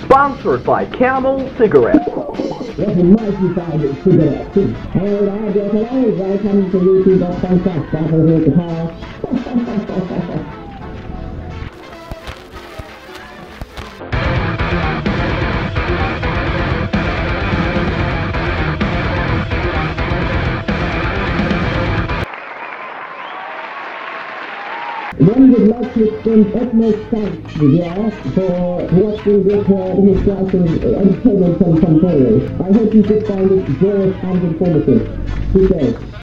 Sponsored by Camel Cigarettes. What a mighty side of cigarettes. Hello there, dear fellows. Welcome to YouTube.com slash Battlefield Guitar. One would like to extend utmost thanks here for watching this little slice of entertainment from some followers. I hope you did find it joyous and informative. Good day.